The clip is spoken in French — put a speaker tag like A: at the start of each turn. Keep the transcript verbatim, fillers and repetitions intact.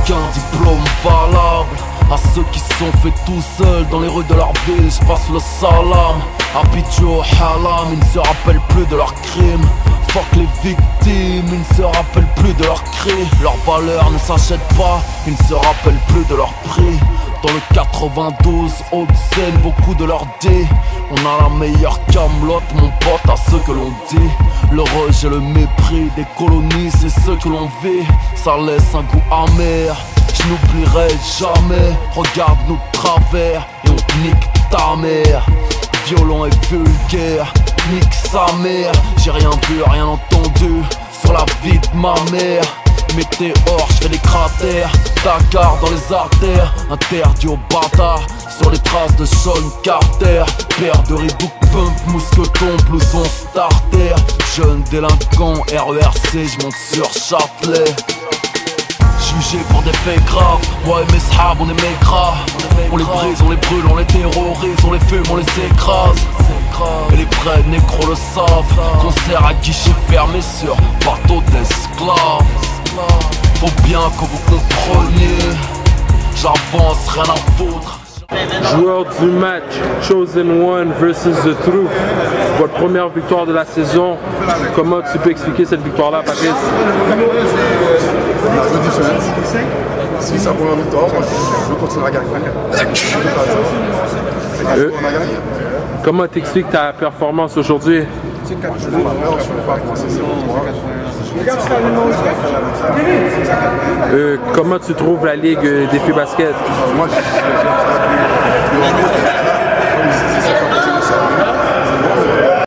A: aucun diplôme valable. À ceux qui se sont fait tout seuls dans les rues de leur ville, je passe le salam. Habitués au halam, ils ne se rappellent plus de leurs crimes. Fuck les victimes, ils ne se rappellent plus de leurs cris. Leur valeur ne s'achète pas, ils ne se rappellent plus de leur prix. Dans le quatre-vingt-douze, Haute-Seine, beaucoup de leur dit on a la meilleure camelote, mon pote, à ce que l'on dit. Le rejet et le mépris des colonies, c'est ce que l'on vit. Ça laisse un goût amer, je n'oublierai jamais. Regarde-nous de travers et on nique ta mère. Violent et vulgaire, nique sa mère. J'ai rien vu, rien entendu sur la vie de ma mère. Météore, je fais des cratères, Dakar dans les artères, interdit aux bâtards, sur les traces de Sean Carter. Père de Reebok, pump, mousqueton, blouson starter. Jeune délinquant, R E R C, je monte sur Châtelet. Jugé pour des faits graves, moi et mes sahab on est maigras. On les brise, on les brûle, on les terrorise, on les fume, on les écrase. Et les vrais négros le savent, concert à guichet fermé sur bateau d'esclaves. Faut bien que vous compreniez, j'avance, rien à foutre.
B: Joueur du match, Chosen One versus The Truth. Votre première victoire de la saison. Comment tu peux expliquer cette victoire-là, Patrice?
C: On a deux différences. Si c'est la première victoire, moi je veux continuer à gagner.
B: Euh, comment t'expliques ta performance aujourd'hui?
C: Je vais ma mère, je ne vais pas commencer zéro trois.
B: Euh, comment tu trouves la ligue des filles basket?
C: Moi, je